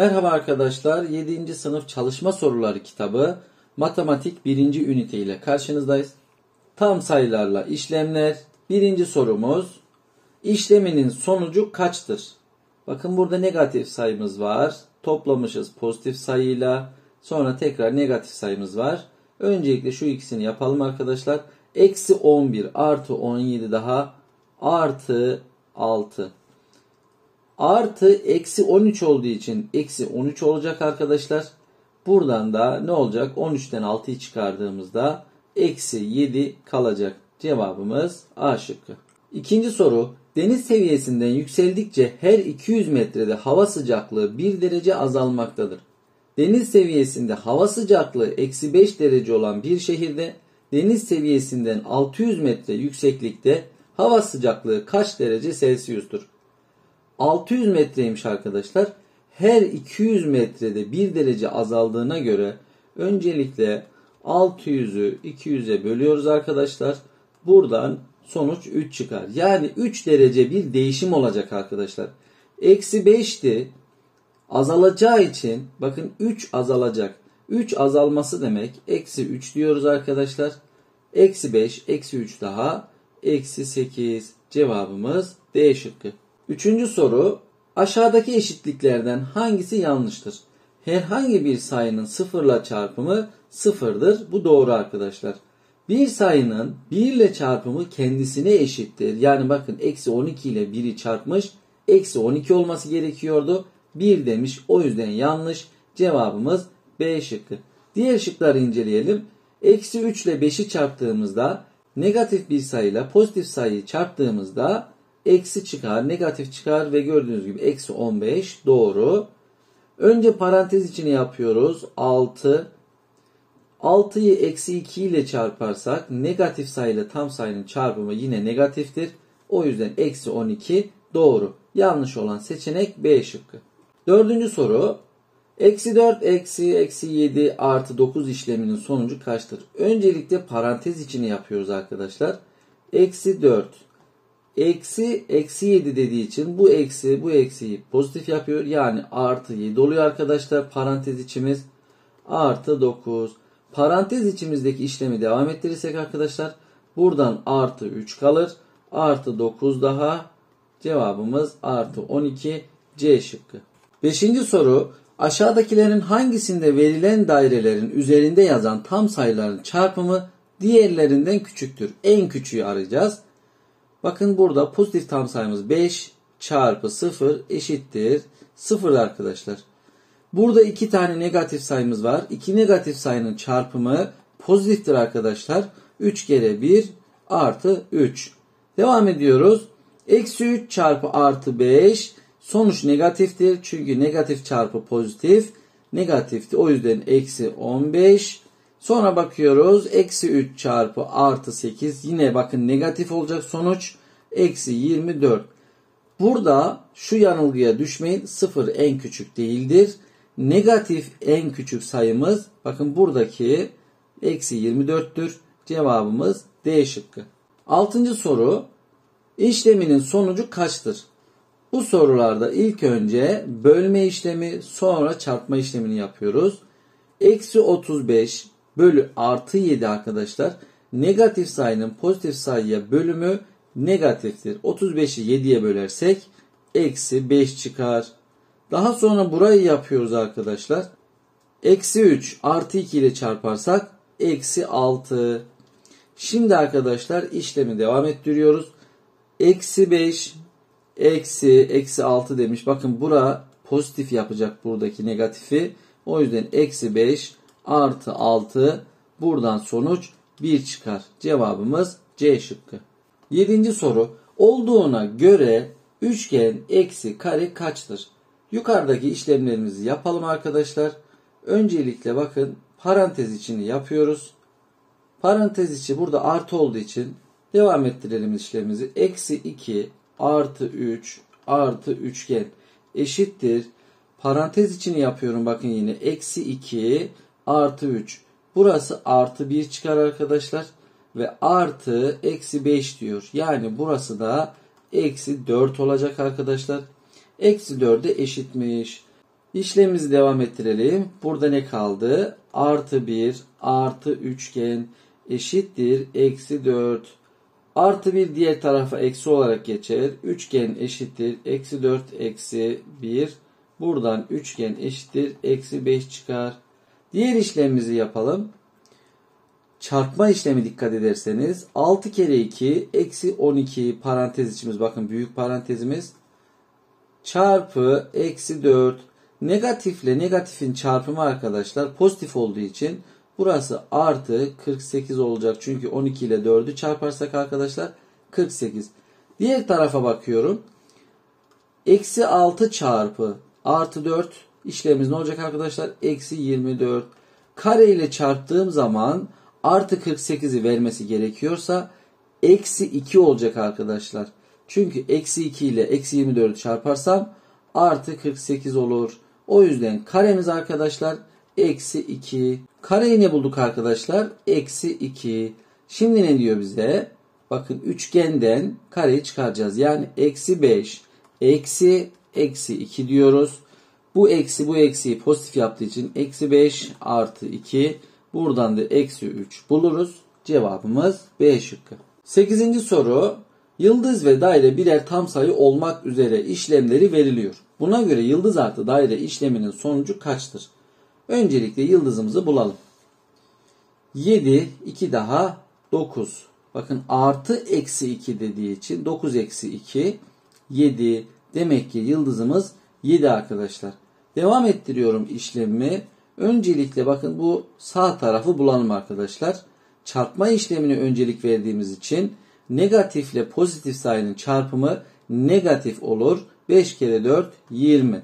Merhaba arkadaşlar, 7. sınıf çalışma soruları kitabı matematik 1. ünite ile karşınızdayız. Tam sayılarla işlemler. Birinci sorumuz, işleminin sonucu kaçtır? Bakın burada negatif sayımız var. Toplamışız pozitif sayıyla. Sonra tekrar negatif sayımız var. Öncelikle şu ikisini yapalım arkadaşlar. Eksi 11 artı 17 daha artı 6. Artı eksi 13 olduğu için eksi 13 olacak arkadaşlar. Buradan da ne olacak? 13'ten 6'yı çıkardığımızda eksi 7 kalacak. Cevabımız A şıkkı. İkinci soru. Deniz seviyesinden yükseldikçe her 200 metrede hava sıcaklığı 1 derece azalmaktadır. Deniz seviyesinde hava sıcaklığı eksi 5 derece olan bir şehirde deniz seviyesinden 600 metre yükseklikte hava sıcaklığı kaç derece Celsius'tur? 600 metreymiş arkadaşlar. Her 200 metrede 1 derece azaldığına göre öncelikle 600'ü 200'e bölüyoruz arkadaşlar. Buradan sonuç 3 çıkar. Yani 3 derece bir değişim olacak arkadaşlar. Eksi 5'ti. Azalacağı için bakın 3 azalacak. 3 azalması demek eksi 3 diyoruz arkadaşlar. Eksi 5, eksi 3 daha eksi 8. Cevabımız D şıkkı. Üçüncü soru. Aşağıdaki eşitliklerden hangisi yanlıştır? Herhangi bir sayının sıfırla çarpımı sıfırdır. Bu doğru arkadaşlar. Bir sayının 1 ile çarpımı kendisine eşittir. Yani bakın eksi 12 ile 1'i çarpmış. Eksi 12 olması gerekiyordu. 1 demiş. O yüzden yanlış. Cevabımız B şıkkı. Diğer şıkları inceleyelim. Eksi 3 ile 5'i çarptığımızda negatif bir sayıyla pozitif sayıyı çarptığımızda eksi çıkar, negatif çıkar ve gördüğünüz gibi eksi 15 doğru. Önce parantez içine yapıyoruz. 6. 6'yı eksi 2 ile çarparsak negatif sayıyla tam sayının çarpımı yine negatiftir. O yüzden eksi 12 doğru. Yanlış olan seçenek B şıkkı. Dördüncü soru. Eksi 4 eksi 7 artı 9 işleminin sonucu kaçtır? Öncelikle parantez içine yapıyoruz arkadaşlar. Eksi 4. Eksi 7 dediği için bu eksiyi pozitif yapıyor. Yani artı 7 oluyor arkadaşlar. Parantez içimiz artı 9. Parantez içimizdeki işlemi devam ettirirsek arkadaşlar buradan artı 3 kalır. Artı 9 daha cevabımız artı 12 C şıkkı. Beşinci soru. Aşağıdakilerin hangisinde verilen dairelerin üzerinde yazan tam sayıların çarpımı diğerlerinden küçüktür? En küçüğü arayacağız. Bakın burada pozitif tam sayımız 5 çarpı 0 eşittir 0 arkadaşlar. Burada 2 tane negatif sayımız var. 2 negatif sayının çarpımı pozitiftir arkadaşlar. 3 kere 1 artı 3. Devam ediyoruz. Eksi 3 çarpı artı 5 sonuç negatiftir. Çünkü negatif çarpı pozitif negatifti. O yüzden eksi 15. Sonra bakıyoruz. Eksi 3 çarpı artı 8. Yine bakın negatif olacak sonuç. Eksi 24. Burada şu yanılgıya düşmeyin. 0 en küçük değildir. Negatif en küçük sayımız. Bakın buradaki eksi 24'tür. Cevabımız D şıkkı. 6. soru. İşleminin sonucu kaçtır? Bu sorularda ilk önce bölme işlemi sonra çarpma işlemini yapıyoruz. Eksi 35 bölü artı 7 arkadaşlar. Negatif sayının pozitif sayıya bölümü negatiftir. 35'i 7'ye bölersek eksi 5 çıkar. Daha sonra burayı yapıyoruz arkadaşlar. Eksi 3 artı 2 ile çarparsak eksi 6. Şimdi işlemi devam ettiriyoruz. Eksi 5 eksi 6 demiş. Bakın bura pozitif yapacak buradaki negatifi. O yüzden eksi 5 artı 6 buradan sonuç 1 çıkar. Cevabımız C şıkkı. 7. soru. Olduğuna göre üçgen eksi kare kaçtır? Yukarıdaki işlemlerimizi yapalım arkadaşlar. Öncelikle bakın parantez içini yapıyoruz. Parantez içi burada artı olduğu için devam ettirelim işlemimizi. Eksi 2 artı 3 artı üçgen eşittir. Parantez içini yapıyorum bakın yine. Eksi 2 artı 3. Burası artı 1 çıkar arkadaşlar. Ve artı eksi 5 diyor. Yani burası da eksi 4 olacak arkadaşlar. Eksi 4'e eşitmiş. İşlemimizi devam ettirelim. Burada ne kaldı? Artı 1 artı üçgen eşittir eksi 4. Artı 1 diğer tarafa eksi olarak geçer. Üçgen eşittir eksi 4 eksi 1. Buradan üçgen eşittir eksi 5 çıkar. Diğer işlemimizi yapalım. Çarpma işlemi dikkat ederseniz 6 kere 2 eksi 12 parantez içimiz, bakın büyük parantezimiz, çarpı eksi 4. Negatifle negatifin çarpımı arkadaşlar pozitif olduğu için burası artı 48 olacak. Çünkü 12 ile 4'ü çarparsak arkadaşlar 48. Diğer tarafa bakıyorum. Eksi 6 çarpı artı 4 işlemimiz ne olacak arkadaşlar? Eksi 24. Kare ile çarptığım zaman artı 48'i vermesi gerekiyorsa eksi 2 olacak arkadaşlar. Çünkü eksi 2 ile eksi 24'ü çarparsam artı 48 olur. O yüzden karemiz arkadaşlar eksi 2. Kareyi ne bulduk arkadaşlar? Eksi 2. Şimdi ne diyor bize? Bakın üçgenden kareyi çıkaracağız. Yani eksi 5 eksi 2 diyoruz. Bu eksi bu eksiyi pozitif yaptığı için eksi 5 artı 2. Buradan da eksi 3 buluruz. Cevabımız B şıkkı. 8. soru. Yıldız ve daire birer tam sayı olmak üzere işlemleri veriliyor. Buna göre yıldız artı daire işleminin sonucu kaçtır? Öncelikle yıldızımızı bulalım. 7, 2 daha 9. Bakın artı eksi 2 dediği için 9 eksi 2, 7. Demek ki yıldızımız 7 arkadaşlar. Devam ettiriyorum işlemimi. Öncelikle bakın bu sağ tarafı bulalım arkadaşlar. Çarpma işlemine öncelik verdiğimiz için negatifle pozitif sayının çarpımı negatif olur. 5 kere 4 20.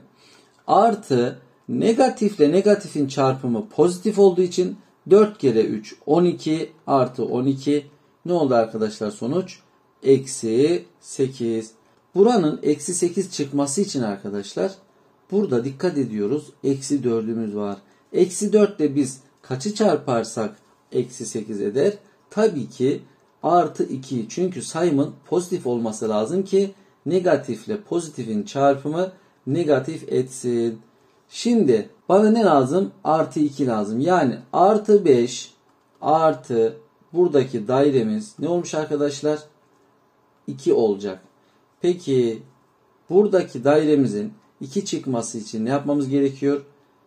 Artı negatifle negatifin çarpımı pozitif olduğu için 4 kere 3 12 artı 12. Ne oldu arkadaşlar sonuç? Eksi 8. Buranın eksi 8 çıkması için arkadaşlar burada dikkat ediyoruz. Eksi 4'ümüz var. Eksi 4 ile biz kaçı çarparsak eksi 8 eder? Tabii ki artı 2. Çünkü sayımın pozitif olması lazım ki negatifle pozitifin çarpımı negatif etsin. Şimdi bana ne lazım? Artı 2 lazım. Yani artı 5 artı buradaki dairemiz ne olmuş arkadaşlar? 2 olacak. Peki buradaki dairemizin 2 çıkması için ne yapmamız gerekiyor?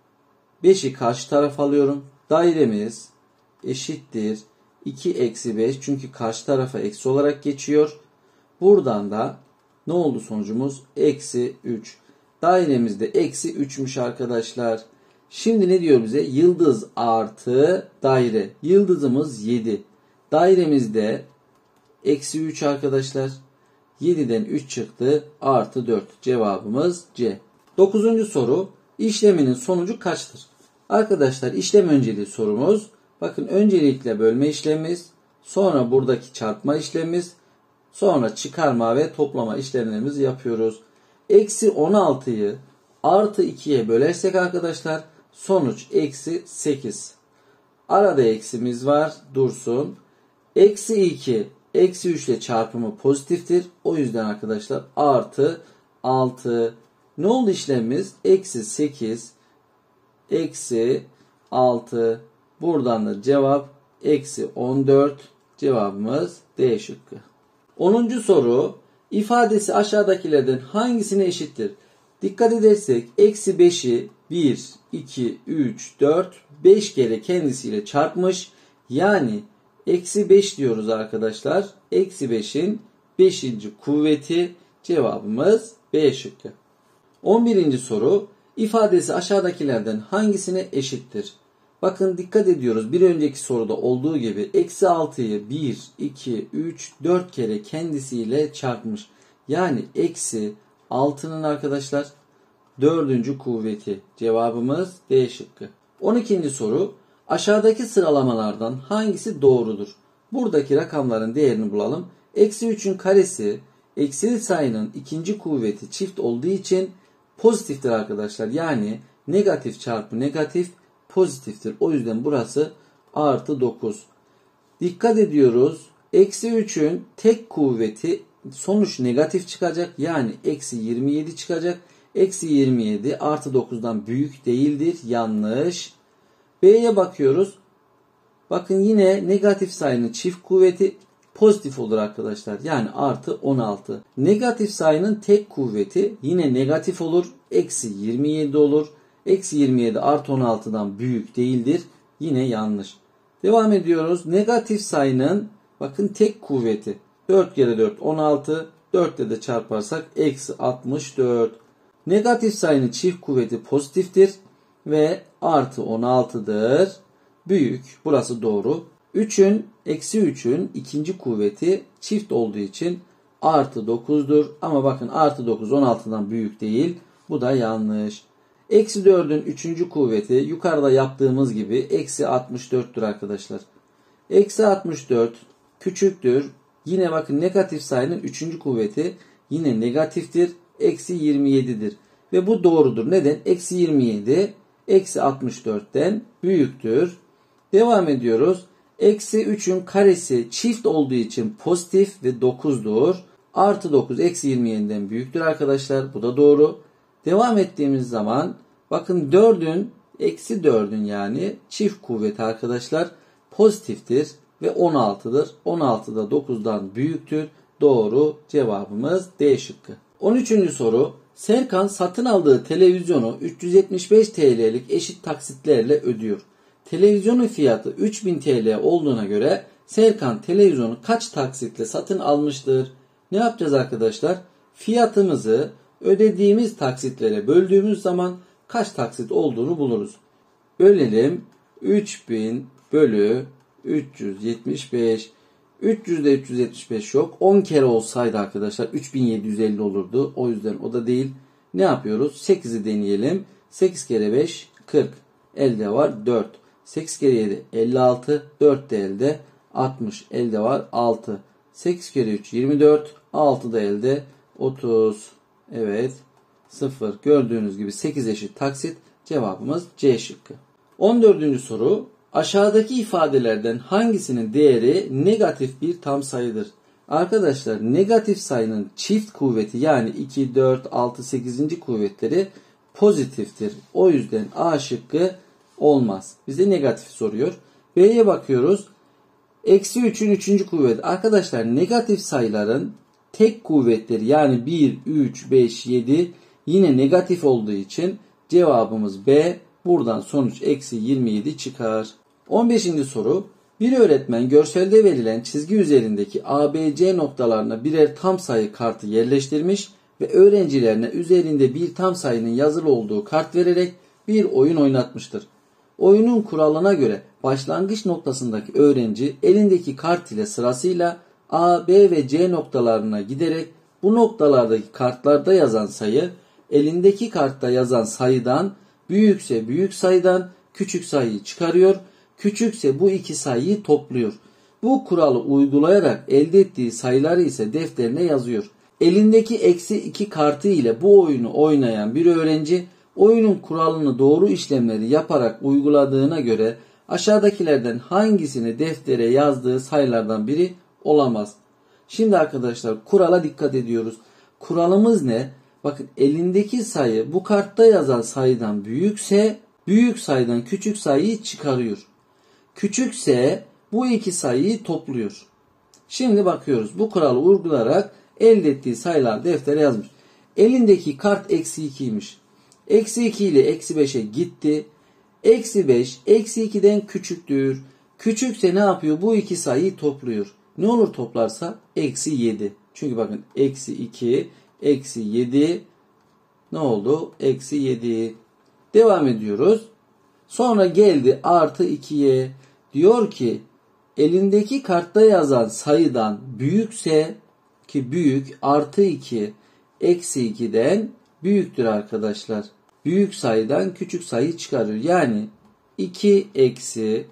5'i karşı tarafa alıyorum. Dairemiz eşittir 2 eksi 5. Çünkü karşı tarafa eksi olarak geçiyor. Buradan da ne oldu sonucumuz? Eksi 3. Dairemizde eksi 3'müş arkadaşlar. Şimdi ne diyor bize? Yıldız artı daire. Yıldızımız 7. Dairemizde eksi 3 arkadaşlar. 7'den 3 çıktı. Artı 4. Cevabımız C. 9. soru. İşleminin sonucu kaçtır? Arkadaşlar işlem önceliği sorumuz. Bakın öncelikle bölme işlemimiz. Sonra buradaki çarpma işlemimiz. Sonra çıkarma ve toplama işlemlerimizi yapıyoruz. Eksi 16'yı artı 2'ye bölersek arkadaşlar sonuç eksi 8. Arada eksimiz var. Dursun. Eksi 2 eksi 3 ile çarpımı pozitiftir. O yüzden arkadaşlar artı 6. Ne oldu işlemimiz? Eksi 8 eksi 6. Buradan da cevap eksi 14. Cevabımız D şıkkı. 10. soru. İfadesi aşağıdakilerden hangisine eşittir? Dikkat edersek eksi 5'i 1, 2, 3, 4, 5 kere kendisiyle çarpmış. Yani eksi 5 diyoruz arkadaşlar. Eksi 5'in 5. kuvveti. Cevabımız B şıkkı. 11. soru. İfadesi aşağıdakilerden hangisine eşittir? Bakın dikkat ediyoruz. Bir önceki soruda olduğu gibi eksi 6'yı 1, 2, 3, 4 kere kendisiyle çarpmış. Yani eksi 6'nın arkadaşlar 4. kuvveti. Cevabımız D şıkkı. 12. soru. Aşağıdaki sıralamalardan hangisi doğrudur? Buradaki rakamların değerini bulalım. Eksi 3'ün karesi eksili sayının 2. kuvveti çift olduğu için pozitiftir arkadaşlar. Yani negatif çarpı negatif pozitiftir. O yüzden burası artı 9. Dikkat ediyoruz. Eksi 3'ün tek kuvveti sonuç negatif çıkacak. Yani eksi 27 çıkacak. Eksi 27 artı 9'dan büyük değildir. Yanlış. B'ye bakıyoruz. Bakın yine negatif sayının çift kuvveti pozitif olur arkadaşlar. Yani artı 16. Negatif sayının tek kuvveti yine negatif olur. Eksi 27 olur. Eksi 27 artı 16'dan büyük değildir. Yine yanlış. Devam ediyoruz. Negatif sayının bakın tek kuvveti. 4 kere 4 16. 4 ile de çarparsak eksi 64. Negatif sayının çift kuvveti pozitiftir. Ve artı 16'dır. Büyük. Burası doğru. Eksi 3'ün ikinci kuvveti çift olduğu için artı 9'dur. Ama bakın artı 9 16'dan büyük değil. Bu da yanlış. Eksi 4'ün üçüncü kuvveti yukarıda yaptığımız gibi eksi 64'tür arkadaşlar. Eksi 64 küçüktür. Yine bakın negatif sayının üçüncü kuvveti yine negatiftir. Eksi 27'dir. Ve bu doğrudur. Neden? Eksi 27 eksi 64'ten büyüktür. Devam ediyoruz. Eksi 3'ün karesi çift olduğu için pozitif ve 9'dur. Artı 9 eksi 27'den büyüktür arkadaşlar. Bu da doğru. Devam ettiğimiz zaman bakın 4'ün eksi 4'ün yani çift kuvveti arkadaşlar pozitiftir ve 16'dır. 16 da 9'dan büyüktür. Doğru cevabımız D şıkkı. 13. soru. Serkan satın aldığı televizyonu 375 TL'lik eşit taksitlerle ödüyor. Televizyonun fiyatı 3000 TL olduğuna göre Serkan televizyonu kaç taksitle satın almıştır? Ne yapacağız arkadaşlar? Fiyatımızı ödediğimiz taksitlere böldüğümüz zaman kaç taksit olduğunu buluruz. Bölelim. 3000 bölü 375. 300'de 375 yok. 10 kere olsaydı arkadaşlar 3750 olurdu. O yüzden o da değil. Ne yapıyoruz? 8'i deneyelim. 8 kere 5 40. Elde var 4. 8 kere 7 56. 4 de elde 60. Elde var 6. 8 kere 3 24. 6 da elde 30. Evet. 0. Gördüğünüz gibi 8 eşit taksit. Cevabımız C şıkkı. 14. soru. Aşağıdaki ifadelerden hangisinin değeri negatif bir tam sayıdır? Arkadaşlar negatif sayının çift kuvveti yani 2, 4, 6, 8. kuvvetleri pozitiftir. O yüzden A şıkkı olmaz. Bize negatif soruyor. B'ye bakıyoruz. Eksi 3'ün 3. kuvveti. Arkadaşlar negatif sayıların tek kuvvetleri yani 1, 3, 5, 7 yine negatif olduğu için cevabımız B. Buradan sonuç eksi 27 çıkar. 15. soru. Bir öğretmen görselde verilen çizgi üzerindeki A, B, C noktalarına birer tam sayı kartı yerleştirmiş ve öğrencilerine üzerinde bir tam sayının yazılı olduğu kart vererek bir oyun oynatmıştır. Oyunun kuralına göre başlangıç noktasındaki öğrenci elindeki kart ile sırasıyla A, B ve C noktalarına giderek bu noktalardaki kartlarda yazan sayı elindeki kartta yazan sayıdan büyükse büyük sayıdan küçük sayıyı çıkarıyor. Küçükse bu iki sayıyı topluyor. Bu kuralı uygulayarak elde ettiği sayıları ise defterine yazıyor. Elindeki eksi 2 kartı ile bu oyunu oynayan bir öğrenci oyunun kuralını doğru işlemleri yaparak uyguladığına göre aşağıdakilerden hangisini deftere yazdığı sayılardan biri olamaz. Şimdi arkadaşlar kurala dikkat ediyoruz. Kuralımız ne? Bakın elindeki sayı bu kartta yazan sayıdan büyükse büyük sayıdan küçük sayıyı çıkarıyor. Küçükse bu iki sayıyı topluyor. Şimdi bakıyoruz. Bu kuralı uygulayarak elde ettiği sayılar deftere yazmış. Elindeki kart eksi 2'ymiş. Eksi 2 ile eksi 5'e gitti. Eksi 5 eksi 2'den küçüktür. Küçükse ne yapıyor? Bu iki sayıyı topluyor. Ne olur toplarsa? Eksi 7. Çünkü bakın eksi 2 eksi 7 ne oldu? Eksi 7. Devam ediyoruz. Sonra geldi artı 2'ye. Diyor ki elindeki kartta yazan sayıdan büyükse ki büyük artı 2 eksi 2'den büyüktür arkadaşlar. Büyük sayıdan küçük sayı çıkarıyor. Yani 2 eksi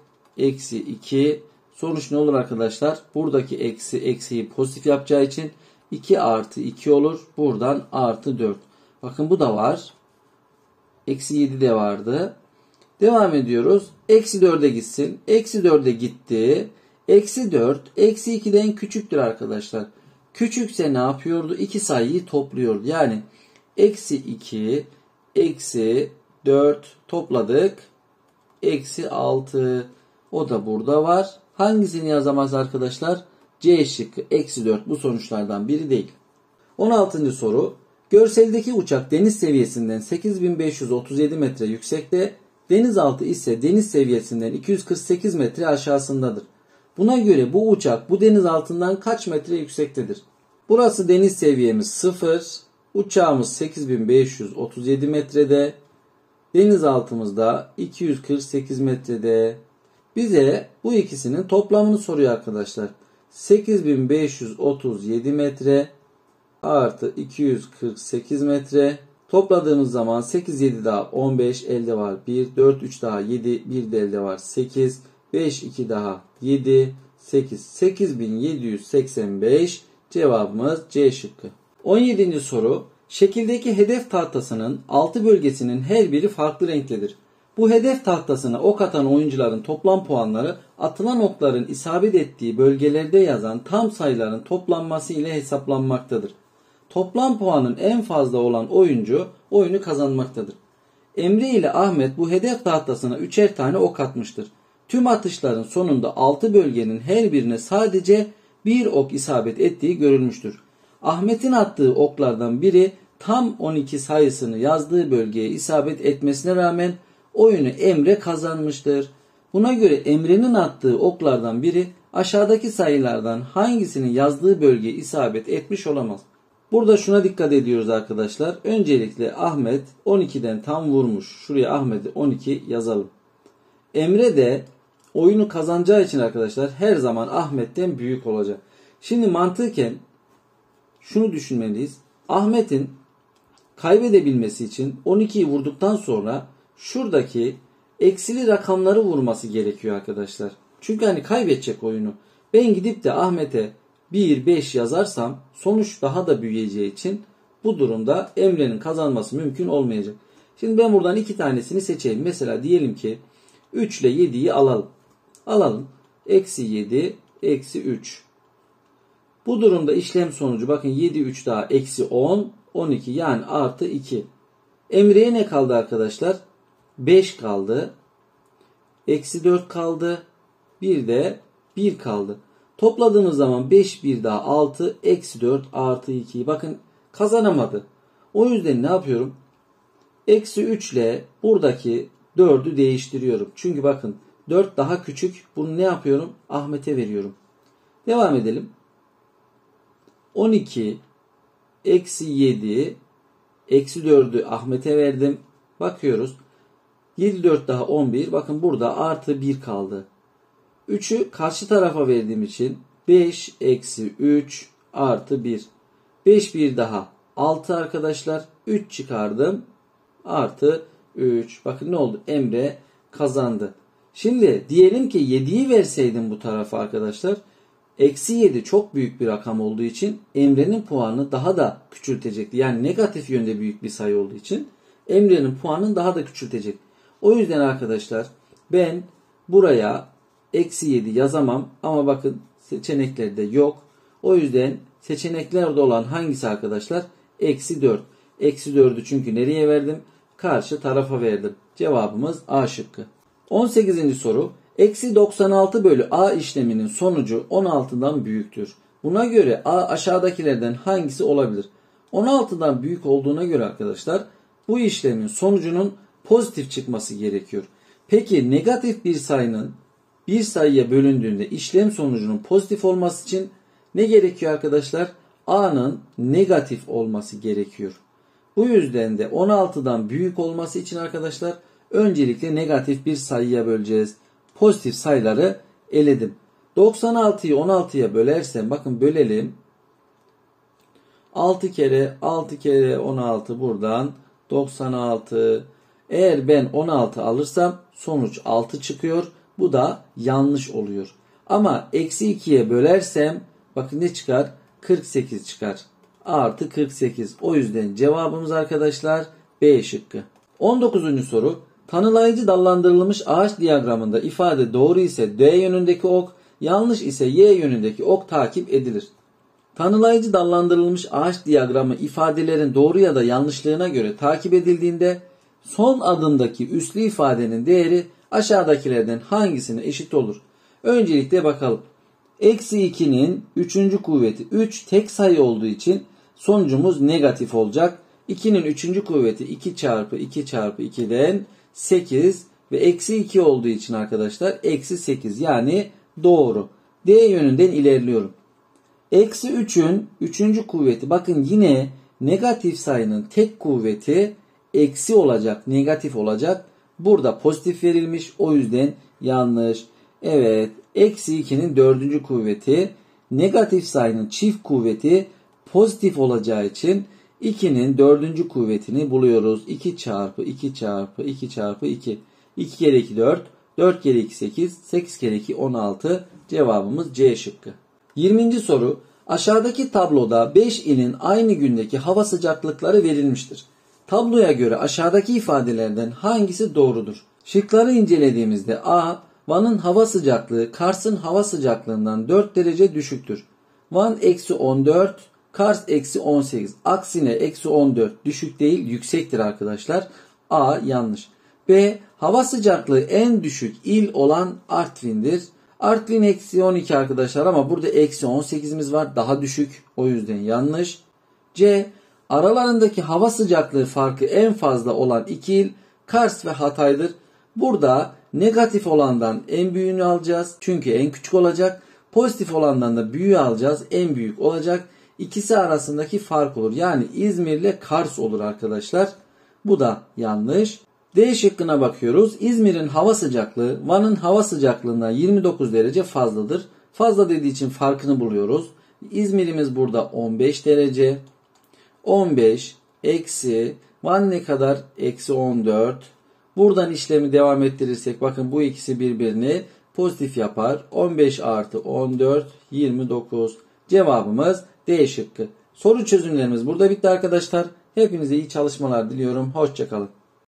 2 sonuç ne olur arkadaşlar? Buradaki eksiyi pozitif yapacağı için 2 artı 2 olur. Buradan artı 4. Bakın bu da var. Eksi 7 de vardı. Devam ediyoruz. Eksi 4'e gitsin. Eksi 4'e gitti. Eksi 4 eksi 2'den küçüktür arkadaşlar. Küçükse ne yapıyordu? İki sayıyı topluyordu. Yani Eksi 2, eksi 4 topladık. Eksi 6. O da burada var. Hangisini yazamaz arkadaşlar? C şıkkı eksi 4 bu sonuçlardan biri değil. 16. soru. Görseldeki uçak deniz seviyesinden 8537 metre yüksekte, denizaltı ise deniz seviyesinden 248 metre aşağısındadır. Buna göre bu uçak bu deniz altından kaç metre yüksektedir? Burası deniz seviyemiz 0. Uçağımız 8537 metrede. Denizaltımızda 248 metrede. Bize bu ikisinin toplamını soruyor arkadaşlar. 8537 metre artı 248 metre. Topladığımız zaman 8, 7 daha 15, elde var 1, 4, 3 daha 7, 1 de elde var 8, 5, 2 daha 7, 8, 8785 cevabımız C şıkkı. 17. soru. Şekildeki hedef tahtasının 6 bölgesinin her biri farklı renktedir. Bu hedef tahtasına ok atan oyuncuların toplam puanları atılan okların isabet ettiği bölgelerde yazan tam sayıların toplanması ile hesaplanmaktadır. Toplam puanın en fazla olan oyuncu oyunu kazanmaktadır. Emre ile Ahmet bu hedef tahtasına 3'er tane ok atmıştır. Tüm atışların sonunda 6 bölgenin her birine sadece bir ok isabet ettiği görülmüştür. Ahmet'in attığı oklardan biri tam 12 sayısını yazdığı bölgeye isabet etmesine rağmen oyunu Emre kazanmıştır. Buna göre Emre'nin attığı oklardan biri aşağıdaki sayılardan hangisinin yazdığı bölgeye isabet etmiş olamaz. Burada şuna dikkat ediyoruz arkadaşlar. Öncelikle Ahmet 12'den tam vurmuş. Şuraya Ahmet'i 12 yazalım. Emre de oyunu kazanacağı için arkadaşlar her zaman Ahmet'ten büyük olacak. Şimdi mantıken şunu düşünmeliyiz. Ahmet'in kaybedebilmesi için 12'yi vurduktan sonra şuradaki eksili rakamları vurması gerekiyor arkadaşlar. Çünkü hani kaybedecek oyunu. Ben gidip de Ahmet'e 1, 5 yazarsam sonuç daha da büyüyeceği için bu durumda Emre'nin kazanması mümkün olmayacak. Şimdi ben buradan 2 tanesini seçeyim. Mesela diyelim ki 3 ile 7'yi alalım. Alalım. Eksi 7, eksi 3. Bu durumda işlem sonucu bakın 7, 3 daha eksi 10, 12 yani artı 2. Emre'ye ne kaldı arkadaşlar? 5 kaldı. Eksi 4 kaldı. Bir de 1 kaldı. Topladığımız zaman 5 bir daha 6 eksi 4 artı 2'yi bakın kazanamadı. O yüzden ne yapıyorum? Eksi 3 ile buradaki 4'ü değiştiriyorum. Çünkü bakın 4 daha küçük. Bunu ne yapıyorum? Ahmet'e veriyorum. Devam edelim. 12 eksi 7 eksi 4'ü Ahmet'e verdim. Bakıyoruz. 7 4 daha 11. Bakın burada artı 1 kaldı. 3'ü karşı tarafa verdiğim için 5 eksi 3 artı 1. 5 bir daha 6 arkadaşlar. 3 çıkardım. Artı 3. Bakın ne oldu? Emre kazandı. Şimdi diyelim ki 7'yi verseydim bu tarafa arkadaşlar. Eksi 7 çok büyük bir rakam olduğu için Emre'nin puanını daha da küçültecekti. Yani negatif yönde büyük bir sayı olduğu için Emre'nin puanını daha da küçültecek. O yüzden arkadaşlar ben buraya eksi 7 yazamam. Ama bakın seçeneklerde yok. O yüzden seçeneklerde olan hangisi arkadaşlar? Eksi 4. Eksi 4'ü çünkü nereye verdim? Karşı tarafa verdim. Cevabımız A şıkkı. 18. soru. Eksi 96 bölü A işleminin sonucu 16'dan büyüktür. Buna göre A aşağıdakilerden hangisi olabilir? 16'dan büyük olduğuna göre arkadaşlar bu işlemin sonucunun pozitif çıkması gerekiyor. Peki negatif bir sayının bir sayıya bölündüğünde işlem sonucunun pozitif olması için ne gerekiyor arkadaşlar? A'nın negatif olması gerekiyor. Bu yüzden de 16'dan büyük olması için arkadaşlar öncelikle negatif bir sayıya böleceğiz. Pozitif sayıları eledim. 96'yı 16'ya bölersem bakın bölelim. 6 kere 16 buradan 96. Eğer ben 16 alırsam sonuç 6 çıkıyor. Bu da yanlış oluyor. Ama eksi 2'ye bölersem bakın ne çıkar? 48 çıkar. Artı 48. O yüzden cevabımız arkadaşlar B şıkkı. 19. soru. Tanılayıcı dallandırılmış ağaç diyagramında ifade doğru ise D yönündeki ok, yanlış ise Y yönündeki ok takip edilir. Tanımlayıcı dallandırılmış ağaç diyagramı ifadelerin doğru ya da yanlışlığına göre takip edildiğinde son adımdaki üslü ifadenin değeri aşağıdakilerden hangisine eşit olur? Öncelikle bakalım. Eksi 2'nin 3. kuvveti 3 tek sayı olduğu için sonucumuz negatif olacak. 2'nin 3. kuvveti 2 çarpı 2 çarpı 2'den 8 ve eksi 2 olduğu için arkadaşlar eksi 8 yani doğru. D yönünden ilerliyorum. Eksi 3'ün 3. kuvveti bakın yine negatif sayının tek kuvveti eksi olacak, negatif olacak. Burada pozitif verilmiş o yüzden yanlış. Evet, eksi 2'nin 4. kuvveti negatif sayının çift kuvveti pozitif olacağı için 2'nin 4. kuvvetini buluyoruz. 2 çarpı 2 çarpı 2 çarpı 2. 2 kere 2 4, 4 kere 2 8, 8 kere 2 16. Cevabımız C şıkkı. 20. soru. Aşağıdaki tabloda 5 ilin aynı gündeki hava sıcaklıkları verilmiştir. Tabloya göre aşağıdaki ifadelerden hangisi doğrudur? Şıkları incelediğimizde A. Van'ın hava sıcaklığı Kars'ın hava sıcaklığından 4 derece düşüktür. Van eksi 14, Kars eksi 18. Aksine eksi 14 düşük değil yüksektir arkadaşlar. A yanlış. B. Hava sıcaklığı en düşük il olan Artvin'dir. Artvin eksi 12 arkadaşlar ama burada eksi 18'imiz var. Daha düşük. O yüzden yanlış. C. Aralarındaki hava sıcaklığı farkı en fazla olan iki il Kars ve Hatay'dır. Burada negatif olandan en büyüğünü alacağız. Çünkü en küçük olacak. Pozitif olandan da büyüğü alacağız. En büyük olacak. İkisi arasındaki fark olur. Yani İzmir ile Kars olur arkadaşlar. Bu da yanlış. D şıkkına bakıyoruz. İzmir'in hava sıcaklığı Van'ın hava sıcaklığından 29 derece fazladır. Fazla dediği için farkını buluyoruz. İzmir'imiz burada 15 derece. 15 eksi Van ne kadar? Eksi 14. Buradan işlemi devam ettirirsek bakın bu ikisi birbirini pozitif yapar. 15 artı 14 29. Cevabımız D şıkkı. Soru çözümlerimiz burada bitti arkadaşlar. Hepinize iyi çalışmalar diliyorum. Hoşça kalın.